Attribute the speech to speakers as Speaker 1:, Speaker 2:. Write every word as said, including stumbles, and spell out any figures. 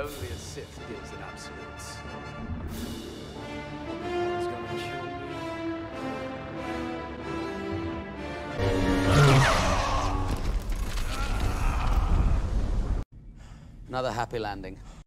Speaker 1: Only a Sith deals in absolutes. Obi-Wan's gonna kill me. Another happy landing.